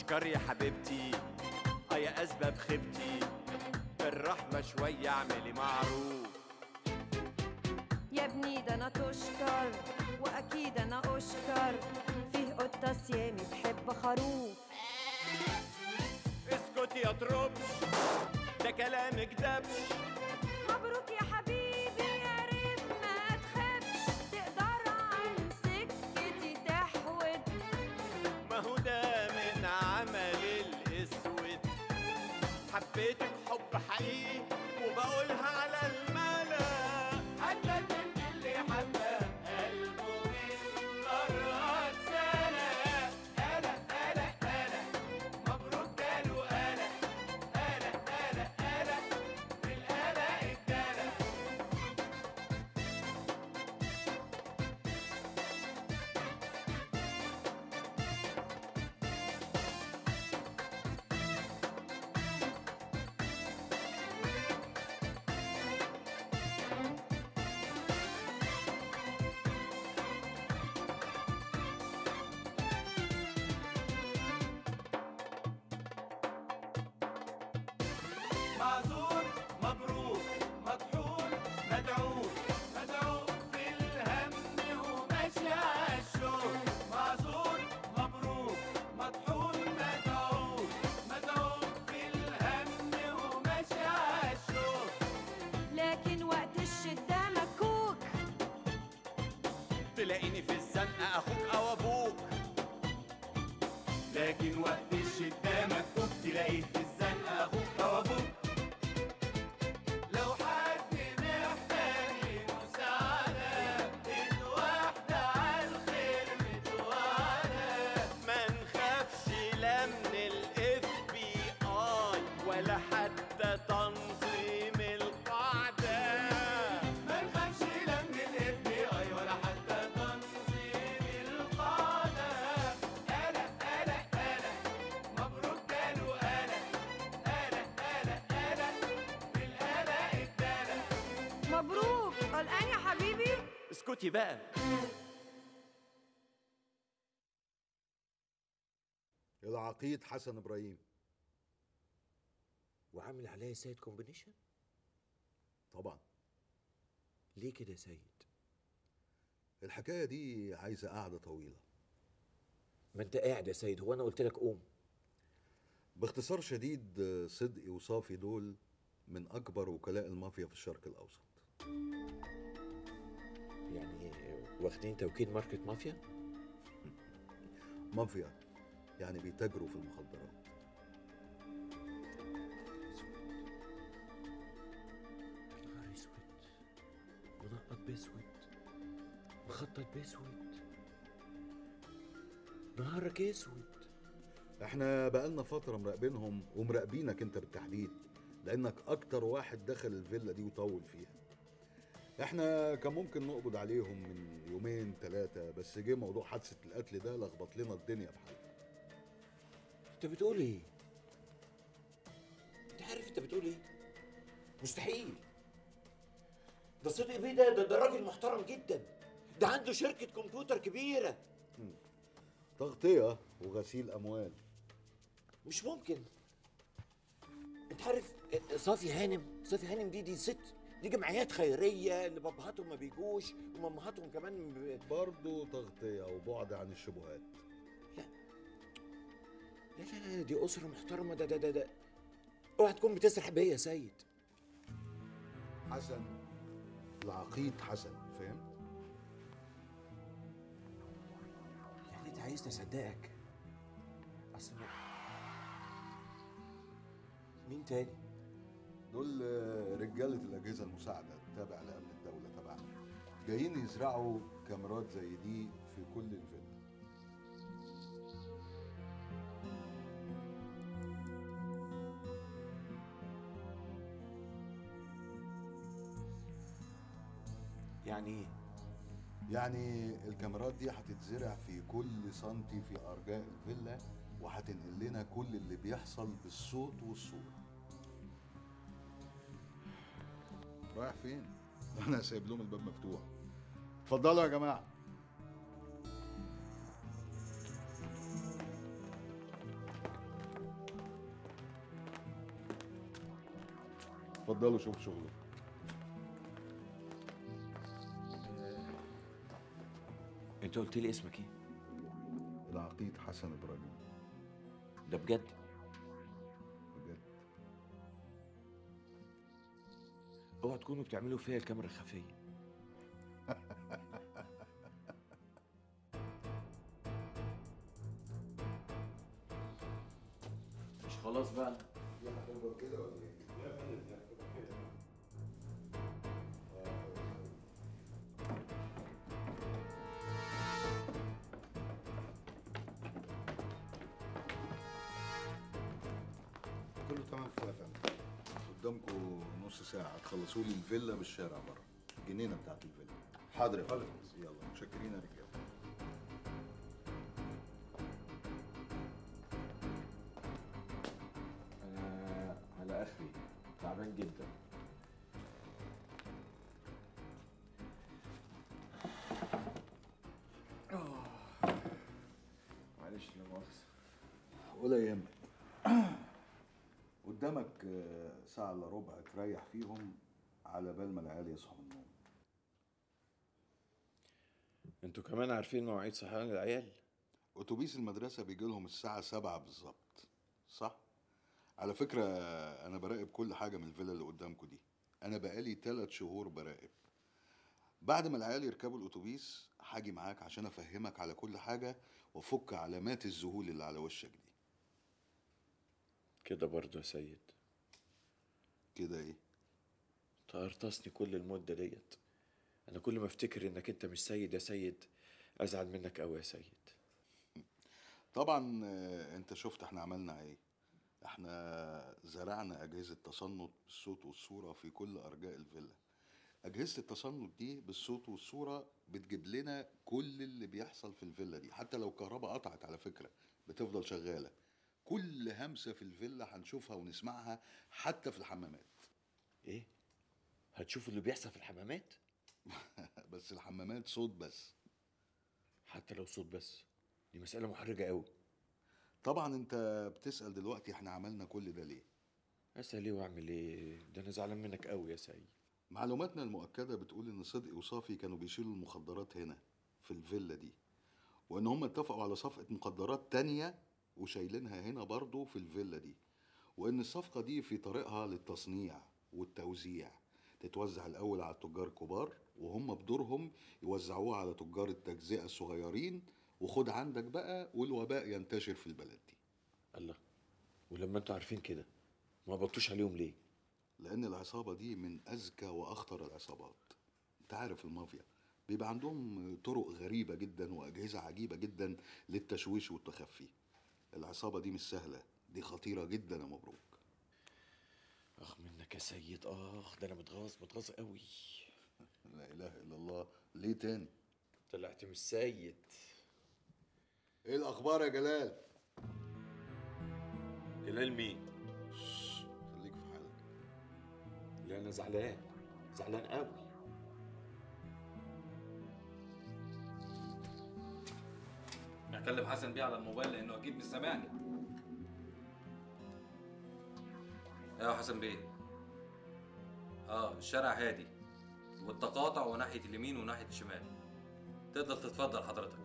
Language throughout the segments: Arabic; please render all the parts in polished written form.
اشكر يا حبيبتي يا اسباب خيبتي، بالرحمة شوية اعملي معروف. يا ابني ده انا تشكر واكيد انا اشكر، فيه قطة سيامي تحب خروف. اسكت يا تربش ده كلامك دبش. مبروك يا حبيبي يا ريت ما تخافش، تقدر عن سكتي تحود. ما هو ده من عمل الاسود، حبيتك حب حقيقي وبقولها على الملا. حتى البنت اللي حبها قلبه من مرات سنة. قلق قلق قلق مبروك جاله قلق. قلق قلق قلق في القلق اتدلق. معذور مبروك مطحون مدعوك. مدعوك في الهم وماشي عالشوق. معذور مبروك مطحون مدعوك. مدعوك في الهم وماشي عالشوق. لكن وقت الشدة مكوك، تلاقيني في الزنقة اخوك او ابوك. لكن وقت الشدة مكتوب تلاقيه في الزنقة اخوك او ابوك. لو حد محتاج مساعدة ايد واحدة عالخير متوعدة. ما نخافش لا من FBI ولا حتى تنظيم القاعدة. ما نخافش لا من FBI ولا حتى تنظيم القاعدة. قلق قلق قلق مبروك جاله قلق. قلق قلق قلق في القلق اتدلق. مبروك. قلقان يا حبيبي؟ اسكتي بقى. العقيد حسن ابراهيم. وعامل عليا سيد كومبينيشن؟ طبعا. ليه كده يا سيد؟ الحكايه دي عايزه قعده طويله. ما انت قاعد يا سيد، هو انا قلت لك قوم؟ باختصار شديد، صدقي وصافي دول من اكبر وكلاء المافيا في الشرق الاوسط. يعني واخدين توكيل ماركة مافيا؟ مافيا يعني بيتاجروا في المخدرات. نهار اسود، منقط باسود، مخطط باسود، نهارك اسود. احنا بقالنا فتره مراقبينهم ومراقبينك انت بالتحديد، لانك اكتر واحد دخل الفيلا دي وطول فيها. احنا كان ممكن نقبض عليهم من يومين ثلاثه، بس جه موضوع حادثه القتل ده لخبط لنا الدنيا بحالها. انت بتقول ايه؟ انت عارف انت بتقول ايه؟ مستحيل. ده صدقي بيه ده راجل محترم جدا، ده عنده شركة كمبيوتر كبيرة. تغطيه وغسيل اموال. مش ممكن. انت عارف صافي هانم دي ست، دي جمعيات خيرية اللي بابهاتهم ما بيجوش ومامهاتهم كمان برضه تغطيه وبعد عن الشبهات. لا لا لا، دي أسرة محترمة. ده اوعى تكون بتسرح بيا يا سيد. حسن العقيد حسن، فهمت؟ يعني انت عايزني اصدقك؟ اصل مين تاني؟ دول رجالة الأجهزة المساعدة التابعة لأمن الدولة تبعنا، جايين يزرعوا كاميرات زي دي في كل الفيلا. يعني ايه؟ يعني الكاميرات دي هتتزرع في كل سنتي في أرجاء الفيلا، وهتنقل لنا كل اللي بيحصل بالصوت والصورة. رايح فين؟ أنا سايب لهم الباب مفتوح. اتفضلوا يا جماعة. اتفضلوا شوفوا شغلكم. انت قلت لي اسمك ايه؟ العقيد حسن ابراهيم. ده بجد؟ بجد. اوعى تكونوا بتعملوا فيا الكاميرا الخفيه. مش خلاص بقى؟ هتفضل كده ولا ايه؟ كله تمام كده يا فندم. قدامكم نص ساعة هتخلصوا لي الفيلا بالشارع بره، الجنينة بتاعت الفيلا. حاضر يا فندم. يلا متشكرين يا رجالة. انا على اخري تعبان جدا. معلش لا مؤاخذة. ولا يهمك. قدامك ساعة الا ربع تريح فيهم على بال ما العيال يصحوا من النوم. انتوا كمان عارفين مواعيد صحيان العيال؟ اتوبيس المدرسة بيجي لهم الساعة 7 بالظبط، صح؟ على فكرة أنا براقب كل حاجة من الفيلا اللي قدامكم دي. أنا بقالي 3 شهور براقب. بعد ما العيال يركبوا الأتوبيس هاجي معاك عشان أفهمك على كل حاجة وأفك علامات الذهول اللي على وشك دي. كده برضه يا سيد؟ كده إيه؟ تقرطصني كل المدة ديت. أنا كل ما أفتكر إنك أنت مش سيد يا سيد أزعل منك أوي يا سيد. طبعا أنت شفت إحنا عملنا إيه. إحنا زرعنا أجهزة تصنت بالصوت والصورة في كل أرجاء الفيلا. أجهزة التصنت دي بالصوت والصورة بتجيب لنا كل اللي بيحصل في الفيلا دي، حتى لو الكهرباء قطعت على فكرة بتفضل شغالة. كل همسة في الفيلا هنشوفها ونسمعها حتى في الحمامات. إيه؟ هتشوفوا اللي بيحصل في الحمامات؟ بس الحمامات صوت بس. حتى لو صوت بس؟ دي مسألة محرجة أوي. طبعا انت بتسأل دلوقتي احنا عملنا كل ده ليه؟ أسأل إيه وأعمل إيه؟ ده أنا زعلان منك أوي يا سيد. معلوماتنا المؤكدة بتقول ان صدقي وصافي كانوا بيشيلوا المخدرات هنا في الفيلا دي، وان هم اتفقوا على صفقة مخدرات تانية وشايلينها هنا برضو في الفيلا دي، وان الصفقة دي في طريقها للتصنيع والتوزيع. تتوزع الاول على التجار الكبار وهم بدورهم يوزعوها على تجار التجزئة الصغيرين، وخد عندك بقى والوباء ينتشر في البلد دي. الله، ولما انتوا عارفين كده ما بطوش عليهم ليه؟ لأن العصابة دي من أذكى وأخطر العصابات. أنت عارف المافيا بيبقى عندهم طرق غريبة جدا وأجهزة عجيبة جدا للتشويش والتخفي. العصابة دي مش سهلة، دي خطيرة جدا يا مبروك. اخ منك يا سيد، ده انا متغاظ قوي. لا إله إلا الله. ليه تاني؟ طلعت مش سيد. إيه الأخبار يا جلال؟ جلال مين؟ خليك في حالك. لا انا زعلان قوي. اكلم حسن بيه على الموبايل لانه اكيد مش سامعني. ايوه حسن بيه. الشارع هادي والتقاطع وناحيه اليمين وناحيه الشمال. تقدر تتفضل حضرتك.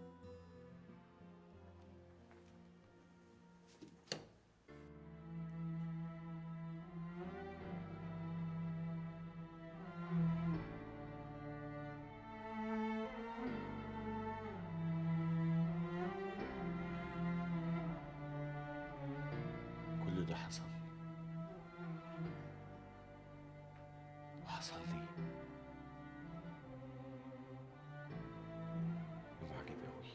كل ده حصل ليه؟ يوم عجيب قوي.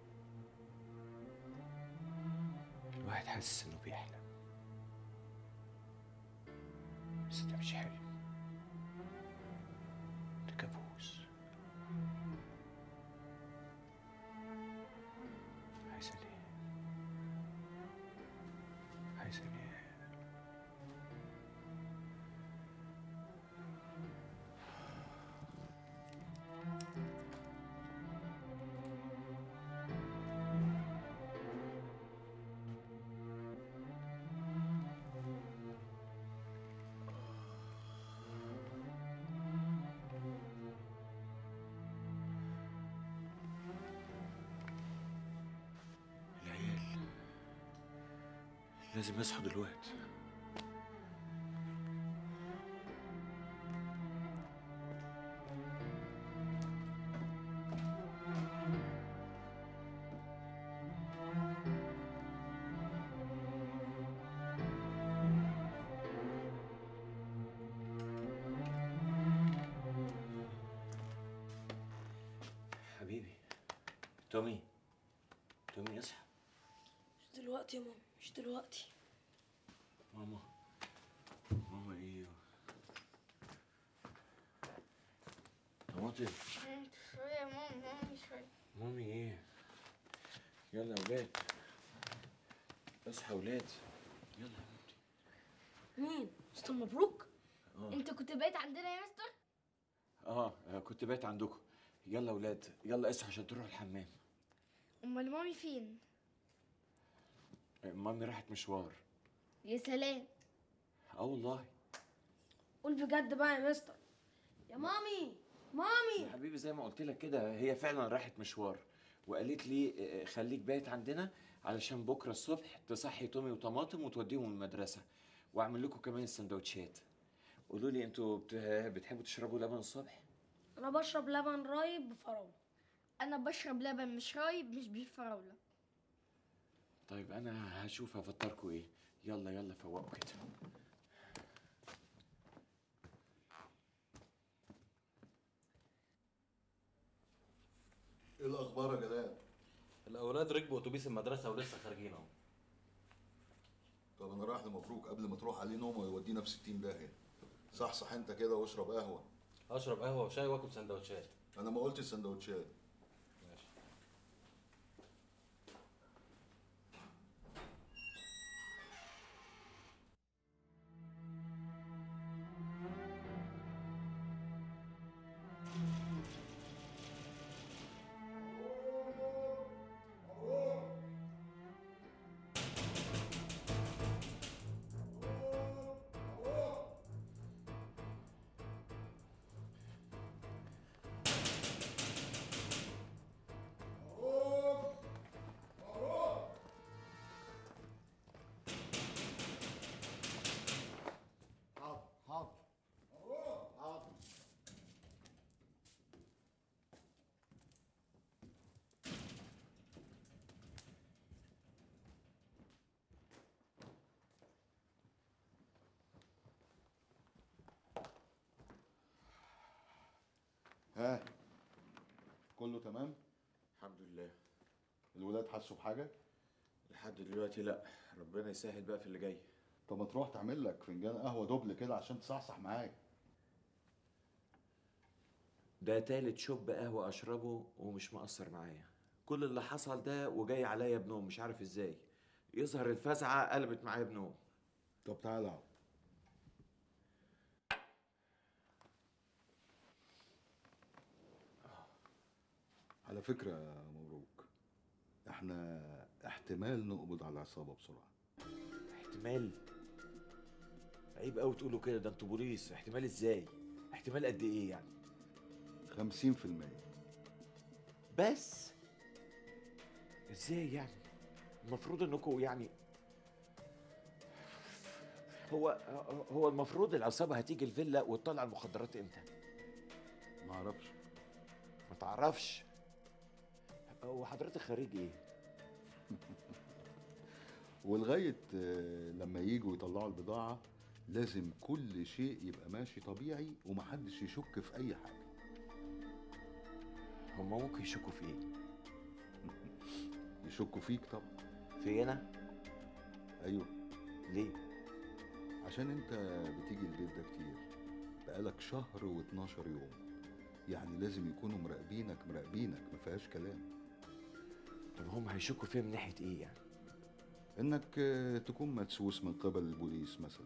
الواحد حاسس انه بيحلم، بس ده مش حلم، ده كابوس. عايز انام. لازم يصحوا دلوقتي. حبيبي تومي، تومي اصحى. مش دلوقتي يا ماما، مش دلوقتي. ماما، ماما ايه؟ طماطم. شوية يا ماما، مامي شوية. مامي ايه؟ يلا يا ولاد، اصحى يا ولاد، يلا يا حبيبتي. مين؟ مستر مبروك؟ انت كنت بايت عندنا يا مستر؟ كنت بايت عندكم. يلا يا ولاد، يلا اصحى عشان تروحوا الحمام. امال مامي فين؟ مامي راحت مشوار. يا سلام. والله. قول بجد بقى يا مستر. يا مامي، مامي. يا حبيبي زي ما قلت لك كده، هي فعلا راحت مشوار وقالت لي خليك بايت عندنا علشان بكره الصبح تصحي تومي وطماطم وتوديهم المدرسه، واعمل لكم كمان السندوتشات. قولوا لي انتوا بتحبوا تشربوا لبن الصبح؟ انا بشرب لبن رايب بفراوله. انا بشرب لبن مش رايب مش بالفراولة. طيب انا هشوف هفطركوا ايه. يلا يلا فوقوا كده. ايه الاخبار يا جلال؟ الاولاد ركبوا اتوبيس المدرسه ولسه خارجين اهو. طب انا رايح لمبروك قبل ما تروح عليه نوم ويودينا في 60 داهيه. صح انت كده واشرب قهوه. اشرب قهوه وشاي واكل سندوتشات. انا ما قلتش سندوتشات. ماشي. ها كله تمام؟ الحمد لله. الولاد حسوا بحاجه؟ لحد دلوقتي لا، ربنا يسهل بقى في اللي جاي. طب ما تروح تعمل لك فنجان قهوه دبل كده عشان تصحصح معاك. ده تالت شوب قهوة أشربه ومش مأثر معايا. كل اللي حصل ده وجاي عليا بنوم مش عارف ازاي. يظهر الفزعة قلبت معايا بنوم. طب تعالى اقعد. على فكرة يا مبروك، احنا احتمال نقبض على العصابة بسرعة. احتمال؟ عيب قوي تقولوا كده، ده انتوا بوليس. احتمال ازاي؟ احتمال قد ايه يعني؟ 50%. بس ازاي يعني؟ المفروض انكم يعني هو المفروض العصابة هتيجي الفيلا وتطلع المخدرات امتى؟ معرفش. ما تعرفش؟ هو حضرتك خريج ايه؟ ولغاية لما ييجوا يطلعوا البضاعة لازم كل شيء يبقى ماشي طبيعي ومحدش يشك في أي حاجة. هما ممكن يشكوا في ايه؟ يشكوا فيك طبعا. في انا؟ أيوه. ليه؟ عشان أنت بتيجي البيت ده كتير، بقالك شهر و12 يوم، يعني لازم يكونوا مراقبينك ما فيهاش كلام. طب هم هيشكوا فيا من ناحية ايه يعني؟ إنك تكون مدسوس من قبل البوليس مثلا.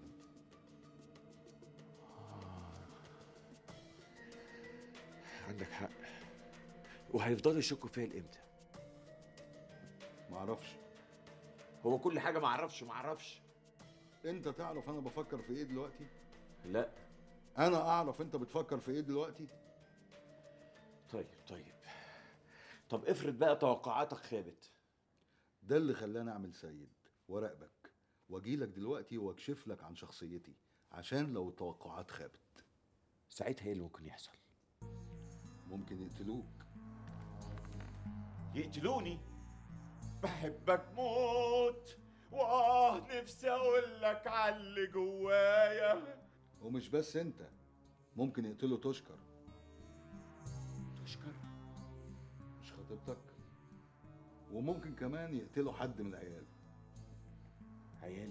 عندك حق. وهيفضلوا يشكوا فيا لامتى؟ معرفش. هو كل حاجة معرفش. أنت تعرف أنا بفكر في إيه دلوقتي؟ لا. أنا أعرف أنت بتفكر في إيه دلوقتي؟ طيب طب افرض بقى توقعاتك خابت. ده اللي خلاني أعمل سيد وراقبك واجيلك دلوقتي واكشف لك عن شخصيتي عشان لو التوقعات خابت. ساعتها ايه اللي ممكن يحصل؟ ممكن يقتلوك. يقتلوني؟ بحبك موت، نفسي اقول لك على اللي جوايا. ومش بس انت، ممكن يقتلوا تشكر. تشكر؟ مش خطيبتك؟ وممكن كمان يقتلوا حد من العيال. عيال؟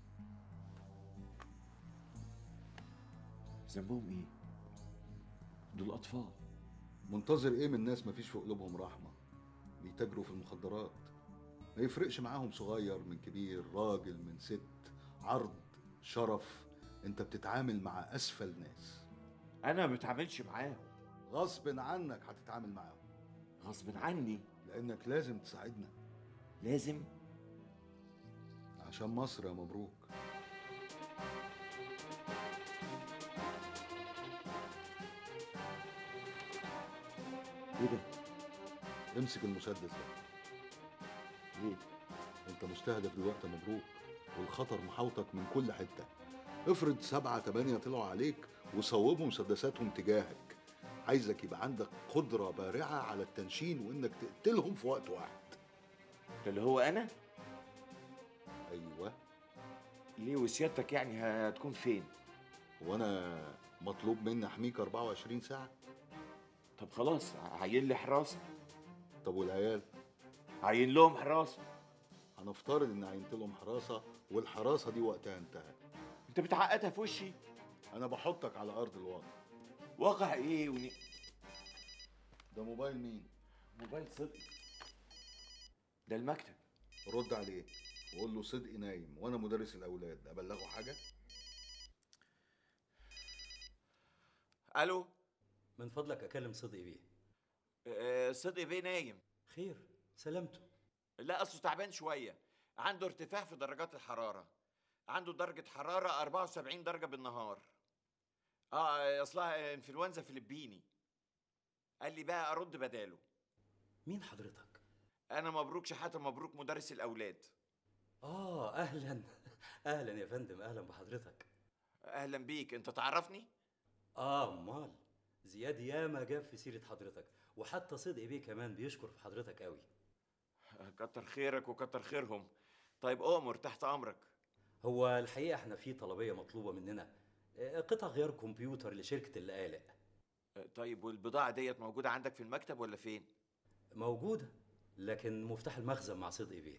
ذنبهم ايه؟ دول اطفال. منتظر ايه من ناس مفيش في قلوبهم رحمه، بيتاجروا في المخدرات؟ ما يفرقش معاهم صغير من كبير، راجل من ست، عرض، شرف. انت بتتعامل مع اسفل ناس. انا ما بتعاملش معاهم. غصب عنك هتتعامل معاهم. غصب عني؟ لانك لازم تساعدنا. لازم؟ عشان مصر يا مبروك. ايه ده؟ امسك المسدس ده. ليه؟ انت مستهدف دلوقتي يا مبروك، والخطر محاوطك من كل حته. افرض 7 8 طلعوا عليك وصوبوا مسدساتهم تجاهك. عايزك يبقى عندك قدره بارعه على التنشين وانك تقتلهم في وقت واحد. ده اللي هو انا؟ ايوه. ليه وسيادتك يعني هتكون فين؟ هو انا مطلوب مني احميك 24 ساعه؟ طب خلاص عين لي حراسه. طب والعيال؟ عين لهم حراسه. هنفترض ان عينت لهم حراسه والحراسه دي وقتها انتهى. انت بتعقدها في وشي؟ انا بحطك على ارض الواقع. واقع ايه ده موبايل مين؟ موبايل صدقي. ده المكتب. رد عليه وقول له صدقي نايم وانا مدرس الاولاد، ابلغه حاجه؟ الو، من فضلك اكلم صدقي بيه. صدقي بيه نايم. خير، سلامته؟ لا اصله تعبان شويه، عنده ارتفاع في درجات الحراره. عنده درجه حراره 74 درجه بالنهار. اصلها انفلونزا فلبيني. قال لي بقى ارد بداله. مين حضرتك؟ انا مبروك شحاته، مبروك مدرس الاولاد. اهلا. اهلا يا فندم، اهلا بحضرتك. اهلا بيك، انت تعرفني؟ امال زياد ياما جاب في سيره حضرتك، وحتى صدقي بيه كمان بيشكر في حضرتك قوي. كتر خيرك وكتر خيرهم. طيب أؤمر، تحت امرك. هو الحقيقه احنا في طلبيه مطلوبه مننا، قطع غيار كمبيوتر لشركه اللقالق. طيب والبضاعه ديت موجوده عندك في المكتب ولا فين؟ موجوده، لكن مفتاح المخزن مع صدقي بيه.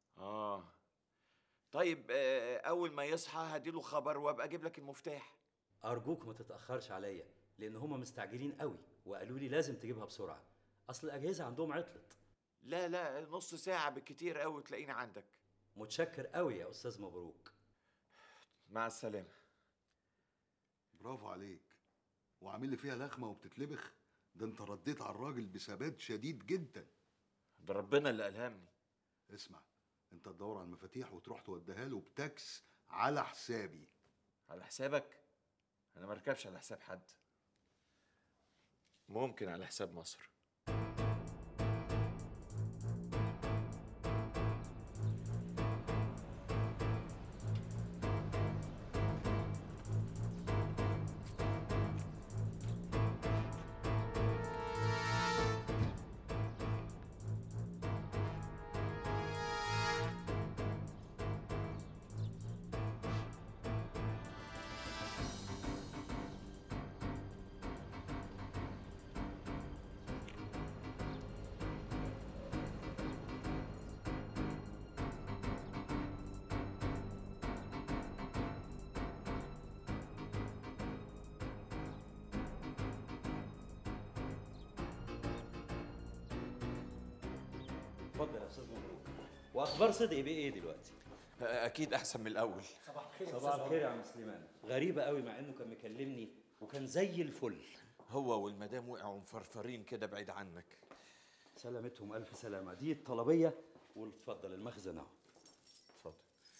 طيب اول ما يصحى هديله خبر وابقى اجيب لك المفتاح. ارجوك ما تتاخرش عليا، لان هما مستعجلين قوي وقالوا لي لازم تجيبها بسرعه، اصل الاجهزه عندهم عطلت. لا نص ساعه بالكتير قوي تلاقيني عندك. متشكر قوي يا استاذ مبروك. مع السلامه. برافو عليك، وعامل لي فيها لخمه وبتتلبخ. ده انت رديت على الراجل بثبات شديد جدا. ده ربنا اللي الهمني. اسمع، انت تدور على المفاتيح وتروح توديها له بتاكس على حسابي. على حسابك؟ انا ما اركبش على حساب حد. ممكن على حساب مصر. اتفضل يا استاذ مبروك. واخبار صدقي بيه ايه دلوقتي؟ اكيد احسن من الاول. صباح الخير. صباح الخير يا عم سليمان. غريبه قوي مع انه كان مكلمني وكان زي الفل. هو والمدام وقعوا مفرفرين كده بعيد عنك. سلامتهم الف سلامه. دي الطلبيه، واتفضل المخزن اهو. اتفضل.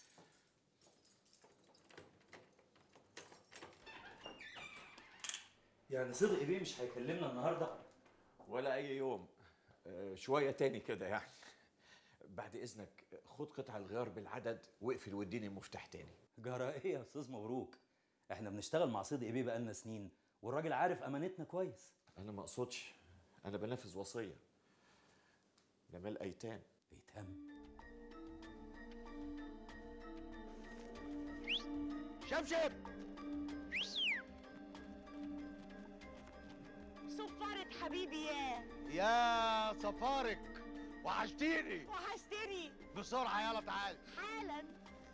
يعني صدقي بيه مش هيكلمنا النهارده؟ ولا اي يوم. شويه تاني كده يعني. بعد اذنك خد قطع الغيار بالعدد واقفل واديني المفتاح تاني. جرى ايه يا استاذ مبروك؟ احنا بنشتغل مع صدقي بيه بقالنا سنين، والراجل عارف امانتنا كويس. انا ما اقصدش، انا بنفذ وصيه. جمال ايتام. ايتام؟ شبشب صفارة حبيبي يا صفارك، وحشتيني. وحشتني. بسرعة يلا تعال. حالا.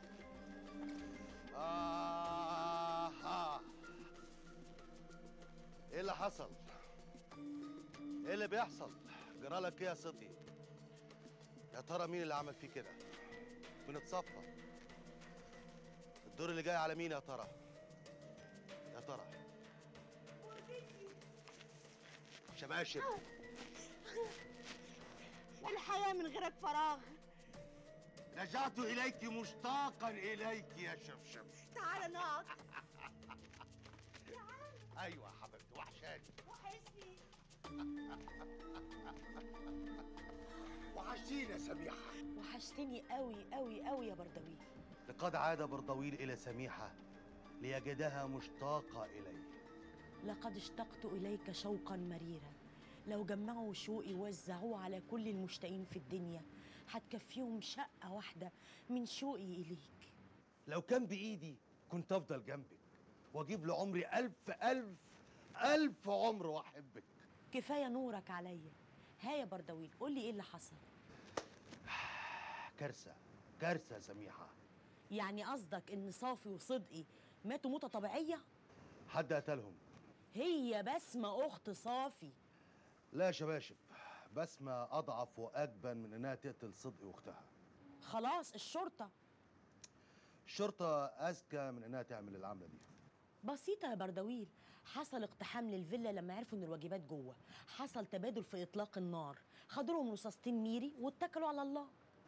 ايه اللي حصل؟ ايه اللي بيحصل؟ جرالك ايه يا صدقي؟ يا ترى مين اللي عمل فيه كده؟ مين اتصفى؟ الدور اللي جاي على مين يا ترى؟ يا ترى؟ شباشب، الحياة من غيرك فراغ. رجعت إليك مشتاقا إليك يا شبشب. تعال نقعد. أيوة يا حبيبتي، وحشاني. وحشني. وحشتيني يا سميحة. وحشتني قوي قوي قوي يا بردويل. لقد عاد بردويل إلى سميحة ليجدها مشتاقة إليه. لقد اشتقت إليك شوقا مريرا. لو جمعوا شوقي ووزعوه على كل المشتاقين في الدنيا هتكفيهم شقة واحدة من شوقي إليك. لو كان بإيدي كنت أفضل جنبك وأجيب لعمري ألف عمر وأحبك. كفاية نورك عليا. ها يا بردويل، قولي إيه اللي حصل؟ كارثة يا سميحة. يعني قصدك إن صافي وصدقي ماتوا موتة طبيعية؟ حد قتلهم. هي بسمة أخت صافي. لا يا شباشب، بسمة أضعف وأجبن من إنها تقتل صدقي وأختها. خلاص الشرطة أذكى من إنها تعمل العملة دي. بسيطة يا بردويل. حصل اقتحام للفيلا لما عرفوا إن الواجبات جوه، حصل تبادل في إطلاق النار، خدوا لهم رصاصتين ميري واتكلوا على الله.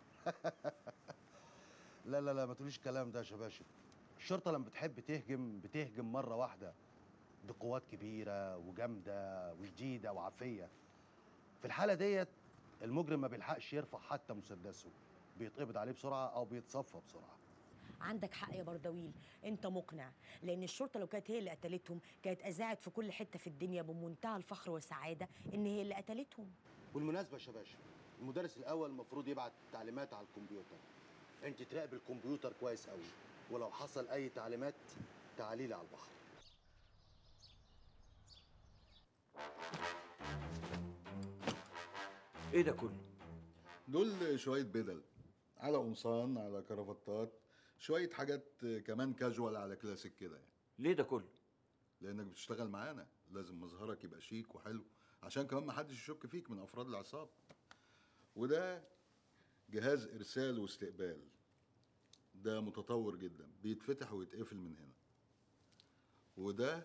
لا ما تقوليش الكلام ده يا شباشب. الشرطة لما بتحب بتهجم مرة واحدة بقوات كبيرة وجامدة وجديدة وعافية. في الحالة ديت المجرم ما بيلحقش يرفع حتى مسدسه، بيتقبض عليه بسرعة أو بيتصفى بسرعة. عندك حق يا بردويل، انت مقنع، لان الشرطه لو كانت هي اللي قتلتهم كانت اذاعت في كل حته في الدنيا بمنتهى الفخر والسعاده ان هي اللي قتلتهم. بالمناسبه يا شباشب، المدرس الاول المفروض يبعت تعليمات على الكمبيوتر. انت تراقب الكمبيوتر كويس قوي، ولو حصل اي تعليمات تعالي لي على البحر. ايه ده كله؟ دول شويه بدل، على قمصان، على كرافتات، شويه حاجات كمان كاجوال على كلاسيك كده يعني. ليه ده كله؟ لانك بتشتغل معانا، لازم مظهرك يبقى شيك وحلو عشان كمان ما حدش يشك فيك من افراد العصابه. وده جهاز ارسال واستقبال، ده متطور جدا، بيتفتح ويتقفل من هنا. وده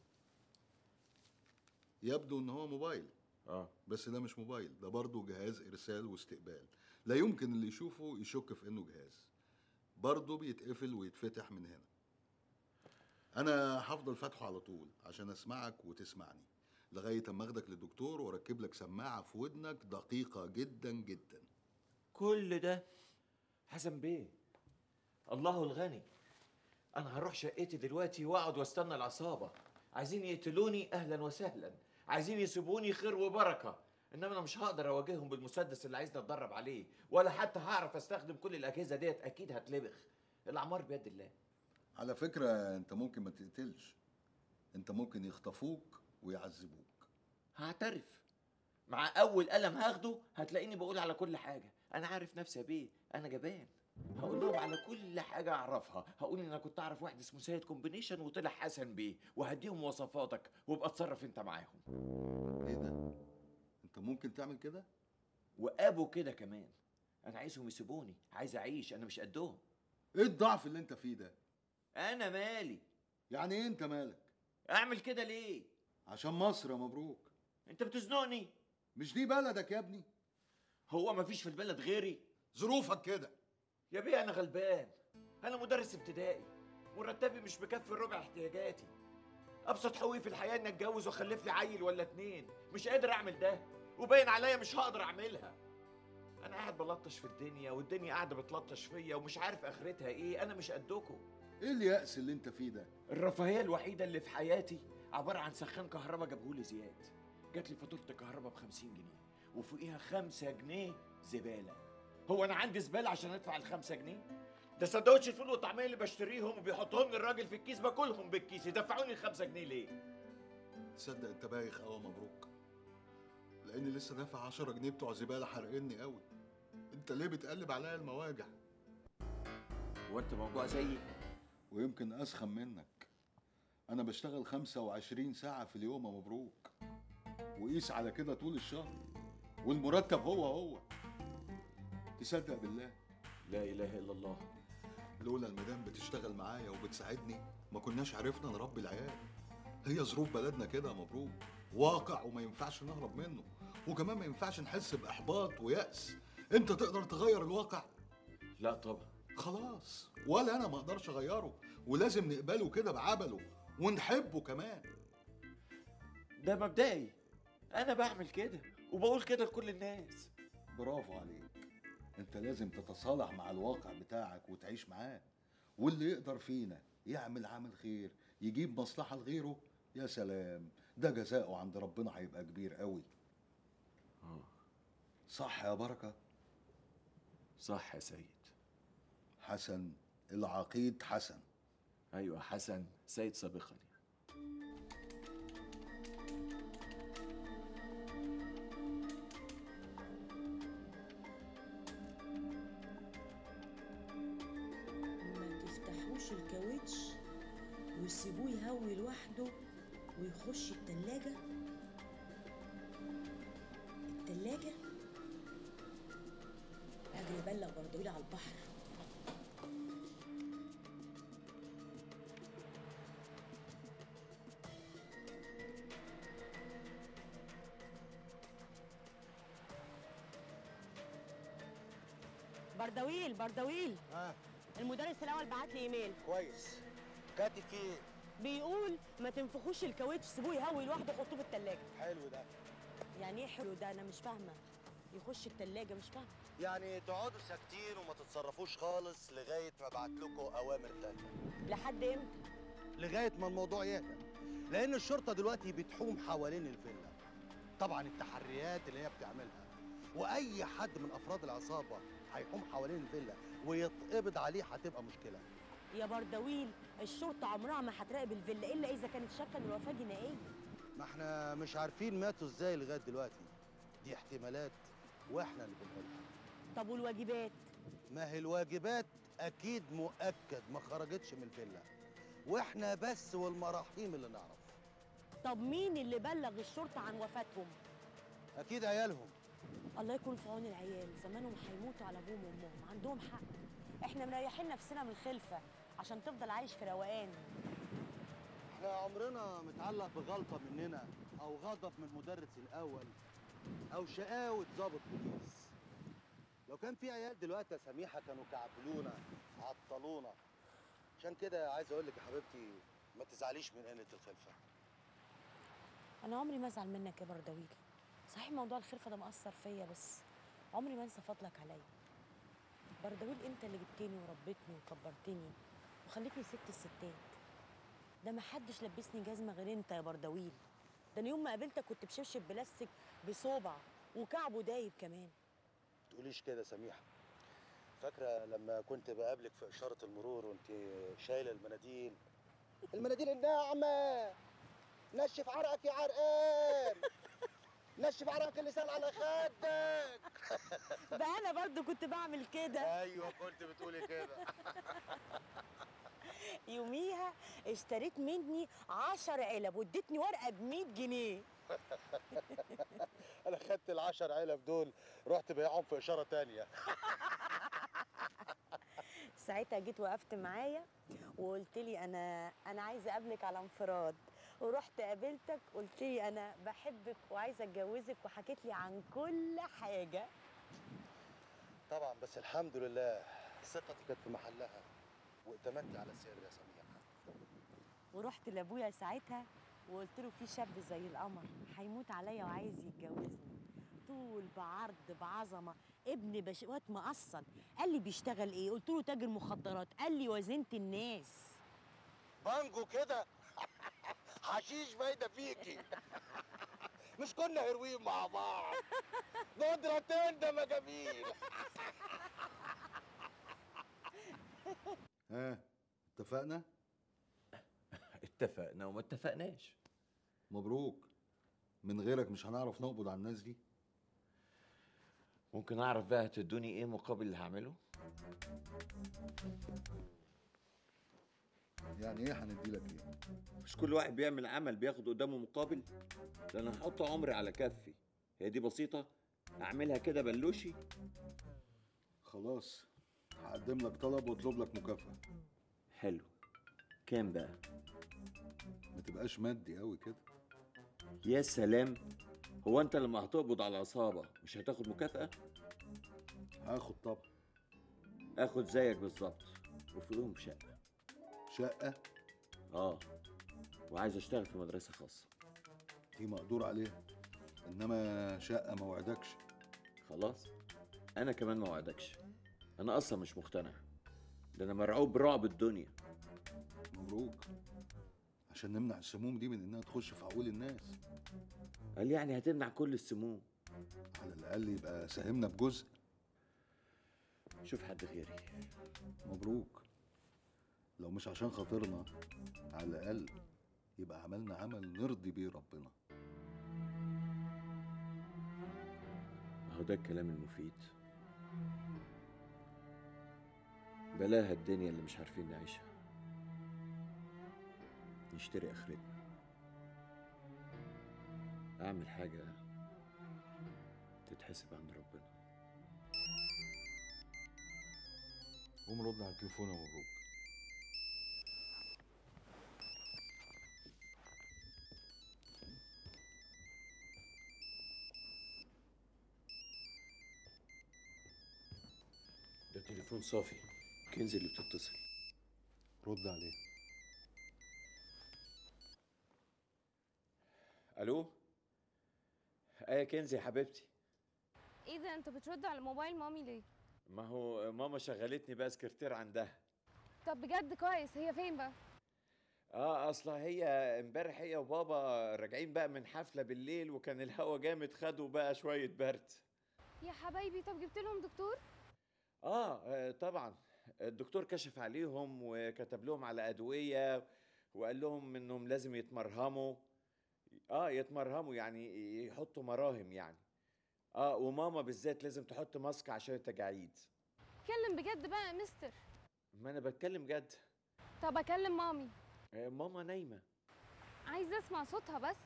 يبدو ان هو موبايل، بس ده مش موبايل، ده برضه جهاز ارسال واستقبال، لا يمكن اللي يشوفه يشك في انه جهاز. برضه بيتقفل ويتفتح من هنا. انا هفضل فاتحه على طول عشان اسمعك وتسمعني لغايه اما اخدك للدكتور واركب لك سماعه في ودنك دقيقه جدا جدا. كل ده حسن بيه؟ الله الغني. انا هروح شقتي دلوقتي واقعد واستنى العصابه. عايزين يقتلوني اهلا وسهلا، عايزين يسيبوني خير وبركه، انما انا مش هقدر اواجههم بالمسدس اللي عايزني اتدرب عليه، ولا حتى هعرف استخدم كل الاجهزه ديت، اكيد هتلبخ. الاعمار بيد الله. على فكره انت ممكن ما تقتلش، انت ممكن يخطفوك ويعذبوك. هعترف، مع اول قلم هاخده هتلاقيني بقول على كل حاجه. انا عارف نفسي يا بيه، انا جبان. هقول لهم على كل حاجه اعرفها، هقول ان انا كنت اعرف واحد اسمه سيد كومبينيشن وطلع حسن بيه، وهديهم مواصفاتك وابقى اتصرف انت معاهم. ايه ده؟ انت ممكن تعمل كده؟ وابو كده كمان. انا عايزهم يسيبوني، عايز اعيش، انا مش قدهم. ايه الضعف اللي انت فيه ده؟ انا مالي؟ يعني ايه انت مالك؟ اعمل كده ليه؟ عشان مصر يا مبروك. انت بتزنقني؟ مش دي بلدك يا ابني؟ هو مفيش في البلد غيري؟ ظروفك كده يا بيه. انا غلبان، انا مدرس ابتدائي، مرتبي مش مكفي ربع احتياجاتي. ابسط حقوقي في الحياه اني اتجوز واخلف لي عيل ولا 2، مش قادر اعمل ده، وباين عليا مش هقدر اعملها. انا قاعد بلطش في الدنيا والدنيا قاعده بتلطش فيا ومش عارف اخرتها ايه. انا مش قدكم. ايه اليأس اللي انت فيه ده؟ الرفاهيه الوحيده اللي في حياتي عباره عن سخان كهرباء جابهولي زياد. جات لي فاتوره الكهرباء ب50 جنيه وفوقيها 5 جنيه زباله. هو انا عندي زباله عشان ادفع ال5 جنيه؟ ده سندوتش الفول والطعميه اللي بشتريهم وبيحطهم لي الراجل في الكيس باكلهم بالكيس، يدفعوني ال5 جنيه ليه؟ تصدق انت بايخ قوي، مبروك. لاني لسه دافع 10 جنيه بتوع زباله حرقني قوي. انت ليه بتقلب عليا المواجع؟ هو انت موجوع زيي؟ ويمكن اسخن منك. انا بشتغل 25 ساعه في اليوم يا مبروك، وقيس على كده طول الشهر، والمرتب هو. تصدق بالله؟ لا اله الا الله. لولا المدام بتشتغل معايا وبتساعدني ما كناش عرفنا نربي العيال. هي ظروف بلدنا كده يا مبروك، واقع وما ينفعش نهرب منه، وكمان ما ينفعش نحس باحباط ويأس. انت تقدر تغير الواقع؟ لا طبعا. خلاص، ولا انا ما اقدرش اغيره، ولازم نقبله كده بعبله ونحبه كمان. ده مبدئي، انا بعمل كده وبقول كده لكل الناس. برافو عليك. انت لازم تتصالح مع الواقع بتاعك وتعيش معاه، واللي يقدر فينا يعمل عمل خير يجيب مصلحة لغيره، يا سلام، ده جزاؤه عند ربنا هيبقى كبير قوي. صح يا بركة؟ صح يا سيد. حسن العقيد حسن. ايوه حسن سيد سابقا. ما تفتحوش الكاوتش وسيبوه يهوي لوحده ويخش التلاجة. اجري ابلغ بردويل على البحر. بردويل المدرس الاول بعت لي ايميل. كويس. كاتب فيه ايه؟ بيقول ما تنفخوش الكاوتش، سيبوه يهوي لوحده، حطوه في التلاجة. حلو ده. يعني ايه حلو ده؟ انا مش فاهمه. يخش التلاجة؟ مش فاهمه. يعني تقعدوا ساكتين وما تتصرفوش خالص لغايه ما ابعت لكم اوامر تانية. لحد امتى؟ لغايه ما الموضوع يهدى، لان الشرطه دلوقتي بتحوم حوالين الفيلا. طبعا التحريات اللي هي بتعملها، واي حد من افراد العصابه هيحوم حوالين الفيلا ويتقبض عليه هتبقى مشكله. يا بردويل الشرطه عمرها ما هتراقب الفيلا الا اذا كانت شاكه ان الوفاه جنائيه. ما احنا مش عارفين ماتوا ازاي لغايه دلوقتي، دي احتمالات واحنا اللي بنقولها. طب والواجبات؟ ما هي الواجبات اكيد مؤكد ما خرجتش من الفيلا، واحنا بس والمراحيم اللي نعرف. طب مين اللي بلغ الشرطه عن وفاتهم؟ اكيد عيالهم. الله يكون في عون العيال، زمانهم هيموتوا على ابوهم وامهم، عندهم حق. احنا مريحين نفسنا من الخلفه عشان تفضل عايش في روقان. احنا عمرنا متعلق بغلطه مننا او غضب من المدرس الاول او شقاوه ضابط بوليس. لو كان في عيال دلوقتي يا سميحه كانوا كعبلونا عطلونا. عشان كده عايز اقول لك يا حبيبتي ما تزعليش من قله الخلفه. انا عمري ما ازعل منك يا بردويل. صحيح موضوع الخلفه ده مأثر فيا، بس عمري ما انسى فضلك عليا. بردويل انت اللي جبتني وربيتني وكبرتني وخليتني ست الستات. ده ما حدش لبسني جزمه غير انت يا بردويل. ده انا يوم ما قابلتك كنت بشبشب بلاستيك بصوبع وكعبه دايب كمان. تقوليش كده سميحه. فاكره لما كنت بقابلك في اشاره المرور وانت شايله المناديل الناعمه، نشف عرقك يا عرقان، نشف عرقك اللي سال على خدك. ده انا برضو كنت بعمل كده. ايوه كنت بتقولي كده. يوميها اشتريت مني 10 علب واديتني ورقه ب100 جنيه. انا خدت ال10 علب دول رحت بيعهم في اشاره تانية. ساعتها جيت وقفت معايا وقلت لي انا عايزه اقابلك على انفراد، ورحت قابلتك قلت لي انا بحبك وعايزه اتجوزك وحكيت لي عن كل حاجه. طبعا بس الحمد لله ثقتي كانت في محلها واتمنت على سر يا سميحه. ورحت لابويا ساعتها وقلت له في شاب زي القمر هيموت عليا وعايز يتجوزني، طول بعرض بعظمه ابن بشوات مقصد. قال لي بيشتغل ايه؟ قلت له تاجر مخدرات. قال لي وزنت الناس. بانجو كده. حشيش فايده فيكي. مش كنا هيروين مع بعض؟ ندرة تندم يا جميل. ها اتفقنا؟ اتفقنا وما اتفقناش. مبروك. من غيرك مش هنعرف نقبض على الناس دي. ممكن اعرف بقى هتدوني ايه مقابل اللي هعمله؟ يعني ايه هنديلك ايه؟ مش كل واحد بيعمل عمل بياخد قدامه مقابل؟ ده انا هحط عمري على كفي. هي دي بسيطة؟ اعملها كده بلوشي؟ خلاص هقدم لك طلب واطلب لك مكافأة. حلو. كام بقى؟ ما تبقاش مادي قوي كده. يا سلام. هو انت لما هتقبض على عصابة مش هتاخد مكافأة؟ هاخد طبعا. اخد زيك بالظبط وفوقهم شقة. شقة؟ اه، وعايز اشتغل في مدرسة خاصة. دي مقدور عليها، انما شقة ما وعدكش. خلاص، انا كمان ما وعدكش. انا اصلا مش مقتنع. ده انا مرعوب برعب الدنيا. مبروك، عشان نمنع السموم دي من انها تخش في عقول الناس. قال يعني هتمنع كل السموم؟ على الاقل يبقى ساهمنا بجزء. شوف حد غيري. مبروك. لو مش عشان خاطرنا، على الاقل يبقى عملنا عمل نرضي بيه ربنا. اهو ده الكلام المفيد. بلاها الدنيا اللي مش عارفين نعيشها. نشتري اخرتنا. اعمل حاجة تتحسب عند ربنا. قوم رد على التليفون يا مبروك. ده تليفون صافي. كنزي اللي بتتصل. رد عليه. الو. ايه كنزي يا حبيبتي. ايه ده، انت بترد على موبايل مامي ليه؟ ما هو ماما شغلتني بقى سكرتير عندها. طب بجد كويس، هي فين بقى؟ اصلا هي امبارح هي وبابا راجعين بقى من حفلة بالليل وكان الهوا جامد، خدوا بقى شوية برد. يا حبايبي، طب جبت لهم دكتور؟ طبعا. الدكتور كشف عليهم وكتب لهم على أدوية وقال لهم انهم لازم يتمرهموا. يتمرهموا يعني يحطوا مراهم يعني. وماما بالذات لازم تحط ماسك عشان التجاعيد. اتكلم بجد بقى يا مستر. ما انا بتكلم جد. طب اكلم مامي. ماما نايمة. عايزه اسمع صوتها بس.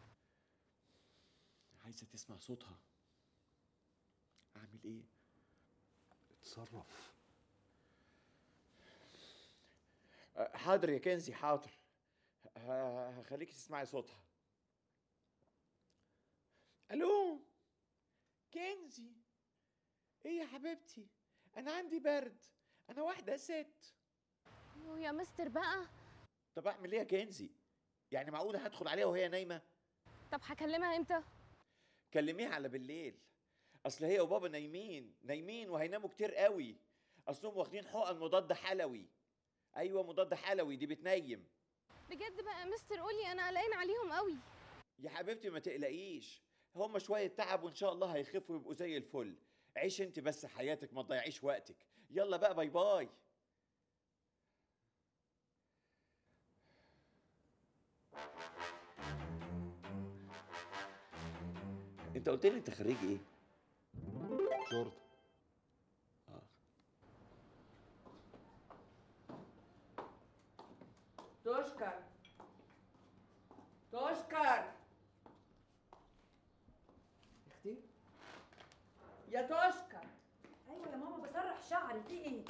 عايزة تسمع صوتها؟ اعمل ايه؟ اتصرف. حاضر يا كنزي، حاضر. هخليكي تسمعي صوتها. الو كنزي. ايه يا حبيبتي؟ انا عندي برد، انا واحده ست. يا مستر بقى. طب اعمل ايه يا كنزي؟ يعني معقوله هدخل عليها وهي نايمه؟ طب هكلمها امتى؟ كلميها على بالليل. اصل هي وبابا نايمين وهيناموا كتير قوي. اصلهم واخدين حقن مضاد حلوي. ايوه مضاد حلوي، دي بتنيم. بجد بقى يا مستر، قولي، انا قلقان عليهم قوي. يا حبيبتي ما تقلقيش، هما شويه تعب وان شاء الله هيخفوا ويبقوا زي الفل. عيش انت بس حياتك، ما تضيعيش وقتك. يلا بقى، باي باي. انت قلت لي انت خريج ايه؟ شرطة. تشكر تشكر اختي يا تشكر. ايوه يا ماما، بسرح شعري، في ايه؟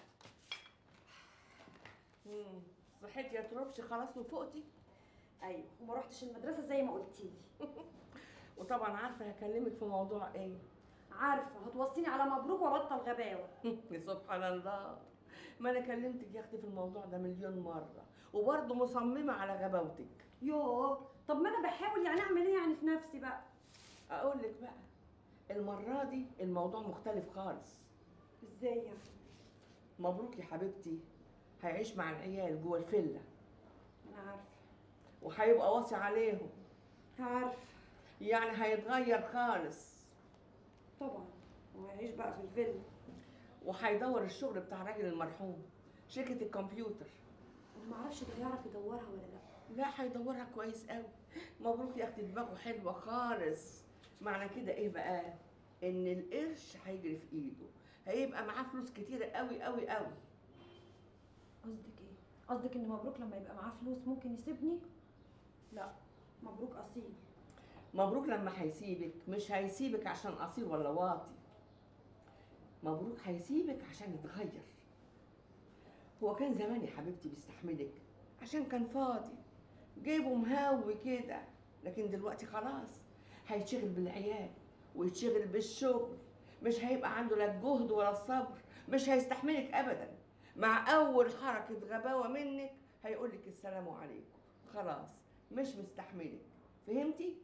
صحيتي يا تروبشي خلاص وفقتي؟ ايوه، وما رحتش المدرسه زي ما قلتي لي. وطبعا عارفه هكلمك في موضوع ايه. عارفه هتوصيني على مبروك وابطل غباوه. سبحان الله، ما انا كلمتك يا اختي في الموضوع ده مليون مره وبرضه مصممه على غباوتك. يوه، طب ما انا بحاول، يعني اعمل ايه يعني في نفسي بقى؟ اقول لك بقى، المرة دي الموضوع مختلف خالص. ازاي يعني؟ مبروك يا حبيبتي، هيعيش مع العيال جوه الفيلا. انا عارفه. وهيبقى واصي عليهم. عارفه. يعني هيتغير خالص. طبعا، وهيعيش بقى في الفيلا. وهيدور الشغل بتاع الراجل المرحوم، شركة الكمبيوتر. انا معرفش ده يعرف يدورها ولا لا. لا، هيدورها كويس قوي. مبروك يا اختي، دماغه حلوه خالص. معنى كده ايه بقى؟ ان القرش هيجري في ايده، هيبقى معاه فلوس كتيره قوي قوي قوي. قصدك ايه؟ قصدك ان مبروك لما يبقى معاه فلوس ممكن يسيبني؟ لا، مبروك اصيل. مبروك لما هيسيبك مش هيسيبك عشان اصيل ولا واطي. مبروك هيسيبك عشان يتغير. هو كان زمان يا حبيبتي بيستحملك عشان كان فاضي، جيبه مهوي كده، لكن دلوقتي خلاص هيتشغل بالعيال ويتشغل بالشغل، مش هيبقى عنده لا الجهد ولا الصبر، مش هيستحملك ابدا. مع اول حركه غباوه منك هيقولك السلام عليكم، خلاص مش مستحملك. فهمتي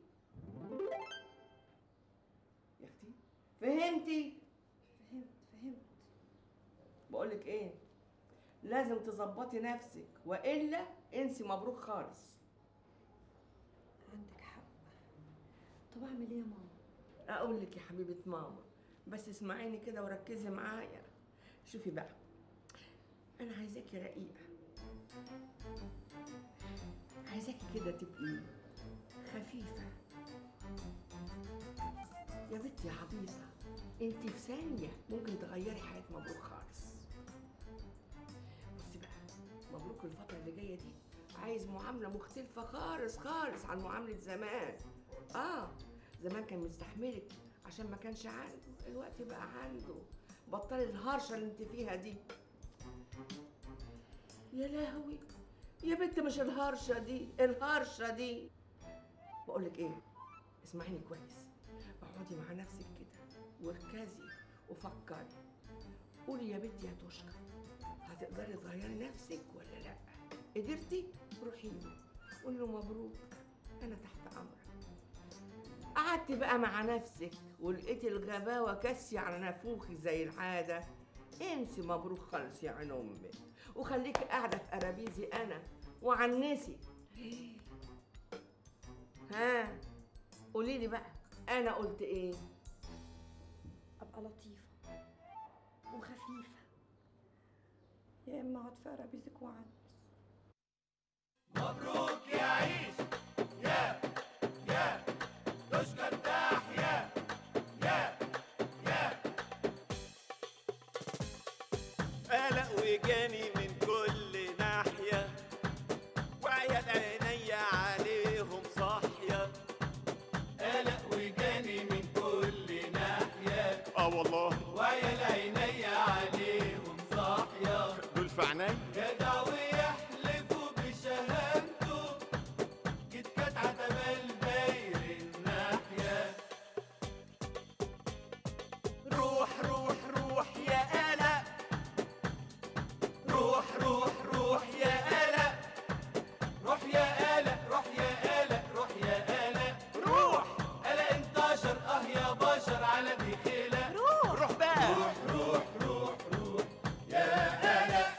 يا اختي؟ فهمتي؟ فهمت. بقولك ايه، لازم تظبطي نفسك والا انسي مبروك خالص. عندك حق. طب اعمل ايه يا ماما؟ اقول لك يا حبيبه ماما، بس اسمعيني كده وركزي معايا. شوفي بقى، انا عايزاكي رقيقه، عايزاكي كده تبقي خفيفه. يا بنتي يا عبيطه، انت في ثانيه ممكن تغيري حياه مبروك خالص. بصي بقى، مبروك الفتره اللي جايه دي عايز معامله مختلفه خالص خالص عن معامله زمان. زمان كان مستحملك عشان ما كانش عنده، دلوقتي بقى عنده. بطلي الهرشه اللي انت فيها دي. يا لهوي يا بنت، مش الهرشه دي، الهرشه دي. بقولك ايه، اسمعيني كويس، اقعدي مع نفسك كده واركزي وفكري. قولي يا بنتي يا توشكا، هتقدري تغيري نفسك ولا لا؟ قدرتي؟ روحي له قولي له مبروك، انا تحت امرك. قعدتي بقى مع نفسك ولقيتي الغباوه كاسيه على نافوخي زي العاده، انسي مبروك خالص يا عين امك، وخليكي قاعده في قرابيزي انا وعنسي. ها قولي لي بقى، انا قلت ايه؟ ابقى لطيفه وخفيفه، يا اما اقعد في قرابيزك وعنس. مبروك يعيش يا تشكر تحيا يا قلق وجاني من كل ناحية، وعيال عينيا عليهم صاحية. قلق وجاني من كل ناحية، والله وعيال عينيا عليهم صاحية. دول في عيني جدع ويحلفوا بشهامته، كيت كات عتبال باير الناحية. روح روح روح يا قلق، روح روح روح يا قلق، روح يا قلق، روح يا قلق، روح يا قلق، روح قلق انتشر يا بشر على دي خيلة. روح بقى، روح روح روح روح يا قلق.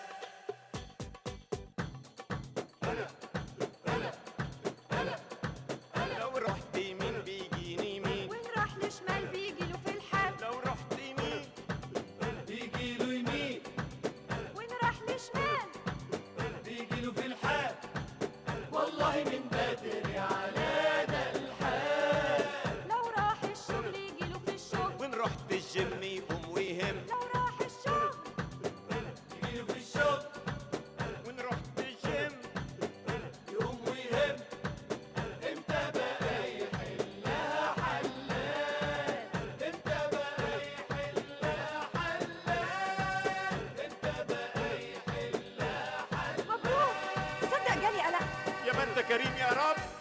لو رحت يمين بيجيني يمين، وين راح لشمال بيجيله في الحال. لو رحت يمين بيجيله يمين، وين راح لشمال بيجيله في الحال. والله من بدري على ده الحال. لو راح الشغل يجيله في الشغل، وين رحت الجيم يقوم ويهم، لو راح الشغل يجيله في الشغل. وين رحت الجيم يقوم ويهم. امتى بقى يحلها حلال، امتى بقى يحلها حلال، امتى بقى يحلها حلال. مبروك، تصدق جالي قلق. يا ما انت كريم يا رب.